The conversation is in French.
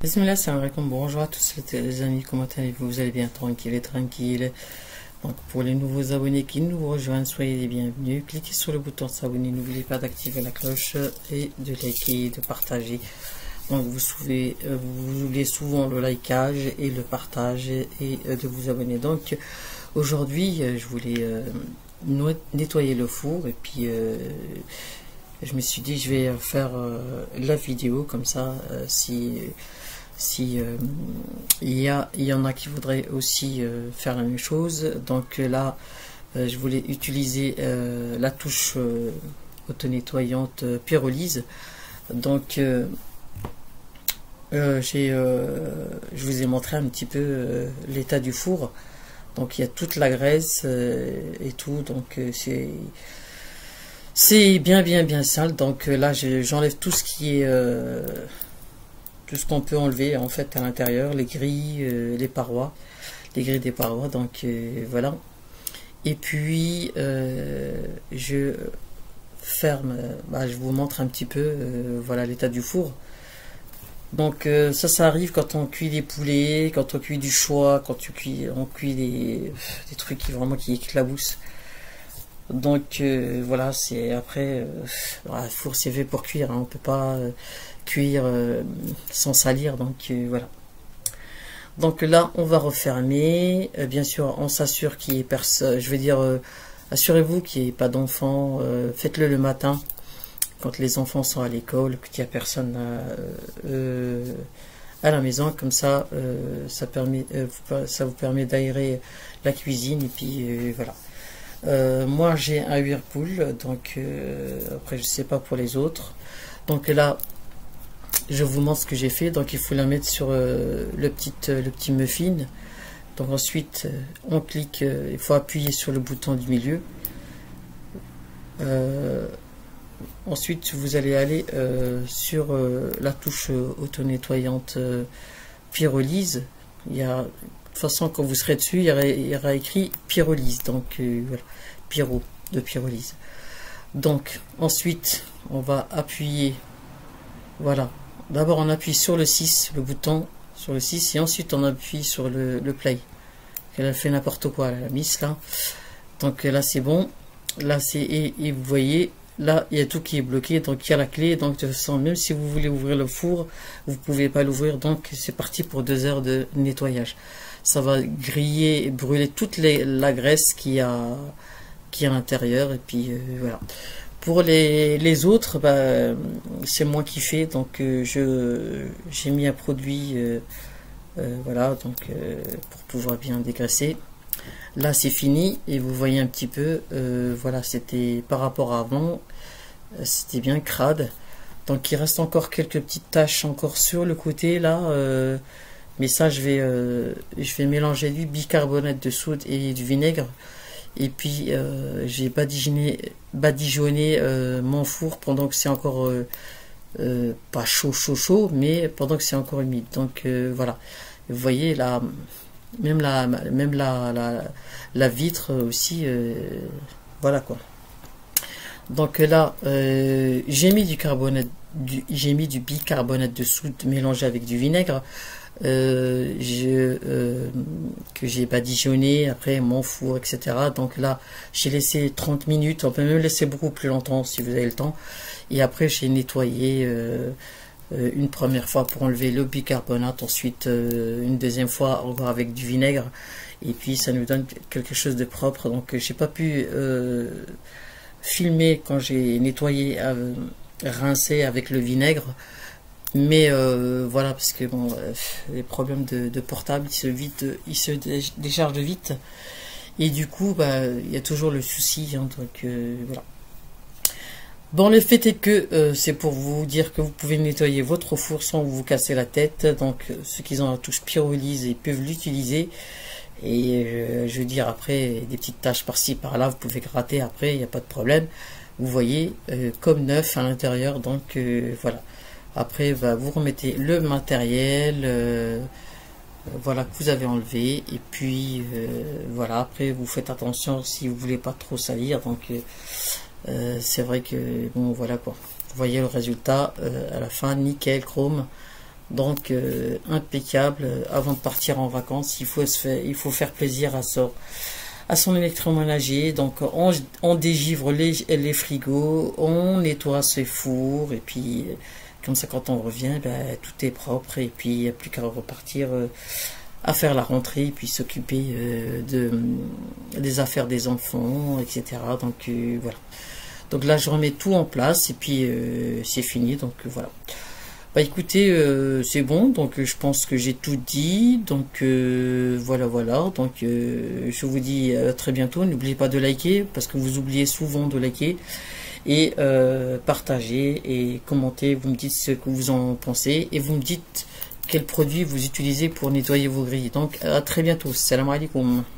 Bismillah, salam alaikum, bonjour à tous les amis, comment allez-vous? Vous allez bien, tranquille. Donc pour les nouveaux abonnés qui nous rejoignent, soyez les bienvenus. Cliquez sur le bouton s'abonner, n'oubliez pas d'activer la cloche et de liker, de partager. Donc vous oubliez souvent le likeage et le partage et de vous abonner. Donc aujourd'hui, je voulais nettoyer le four et puis je me suis dit je vais faire la vidéo comme ça si il y en a qui voudraient aussi faire la même chose. Donc là je voulais utiliser la touche auto-nettoyante pyrolyse. Donc je vous ai montré un petit peu l'état du four. Donc il y a toute la graisse et tout, donc c'est bien sale. Donc là j'enlève tout ce qui est tout ce qu'on peut enlever en fait à l'intérieur, les grilles, les parois, les grilles des parois. Donc voilà. Et puis je ferme, je vous montre un petit peu voilà l'état du four. Donc ça arrive quand on cuit des poulets, quand on cuit du foie, quand on cuit des trucs qui éclaboussent. Donc voilà, c'est après le four c'est fait pour cuire, hein, on peut pas cuire sans salir. Donc voilà. Donc là on va refermer. Bien sûr on s'assure qu'il y ait personne, je veux dire assurez-vous qu'il n'y ait pas d'enfants, faites-le le matin quand les enfants sont à l'école, qu'il n'y a personne à la maison. Comme ça ça vous permet d'aérer la cuisine. Et puis voilà. Moi j'ai un Whirlpool, donc après je sais pas pour les autres. Donc là je vous montre ce que j'ai fait. Donc il faut la mettre sur le petit muffin. Donc ensuite on clique, il faut appuyer sur le bouton du milieu. Ensuite vous allez aller sur la touche auto-nettoyante pyrolyse. Il y a, de toute façon quand vous serez dessus il y aura écrit pyrolyse. Donc voilà, pyro de pyrolyse. Donc ensuite on va appuyer, voilà, d'abord on appuie sur le 6, le bouton sur le 6, et ensuite on appuie sur le play. Elle a fait n'importe quoi, elle a mis là. Donc là c'est bon, là c'est et vous voyez là il y a tout qui est bloqué. Donc il y a la clé. Donc de toute façon même si vous voulez ouvrir le four vous pouvez pas l'ouvrir. Donc c'est parti pour 2 heures de nettoyage. Ça va griller et brûler toute la graisse qui a à l'intérieur. Et puis voilà. Pour les autres, c'est moi qui fais. Donc j'ai mis un produit voilà, donc pour pouvoir bien dégraisser. Là c'est fini et vous voyez un petit peu voilà, c'était par rapport à avant, c'était bien crade. Donc il reste encore quelques petites taches encore sur le côté là, mais ça je vais mélanger du bicarbonate de soude et du vinaigre. Et puis j'ai badigeonné mon four pendant que c'est encore pas chaud, mais pendant que c'est encore humide. Donc voilà, vous voyez là, même la vitre aussi, voilà quoi. Donc là j'ai mis du bicarbonate de soude mélangé avec du vinaigre que j'ai badigeonné après mon four, etc. Donc là j'ai laissé 30 minutes, on peut même laisser beaucoup plus longtemps si vous avez le temps. Et après j'ai nettoyé une première fois pour enlever le bicarbonate, ensuite une deuxième fois encore avec du vinaigre, et puis ça nous donne quelque chose de propre. Donc j'ai pas pu filmer quand j'ai nettoyé, rincé avec le vinaigre, mais voilà, parce que bon, les problèmes de portable, il se décharge vite, et du coup il y a toujours le souci, hein. Donc voilà. Bon, le fait est que c'est pour vous dire que vous pouvez nettoyer votre four sans vous casser la tête. Donc ceux qui ont la touche pyrolyse, ils peuvent l'utiliser. Et je veux dire, après des petites taches par-ci par-là, vous pouvez gratter après, il n'y a pas de problème. Vous voyez, comme neuf à l'intérieur. Donc voilà. Après vous remettez le matériel voilà, que vous avez enlevé. Et puis voilà, après vous faites attention si vous voulez pas trop salir. Donc c'est vrai que bon, voilà quoi. Vous voyez le résultat à la fin, nickel, chrome. Donc impeccable. Avant de partir en vacances, il faut faire plaisir à son électroménager. Donc on dégivre les frigos, on nettoie ses fours, et puis comme ça quand on revient, ben, tout est propre, et puis il n'y a plus qu'à repartir à faire la rentrée, et puis s'occuper des affaires des enfants, etc. Donc voilà. Donc là je remets tout en place, et puis c'est fini. Donc voilà. Bah écoutez, c'est bon, donc je pense que j'ai tout dit, donc voilà, donc je vous dis à très bientôt. N'oubliez pas de liker, parce que vous oubliez souvent de liker, et partager et commenter. Vous me dites ce que vous en pensez, et vous me dites quel produit vous utilisez pour nettoyer vos grilles. Donc à très bientôt. Salam alaikum.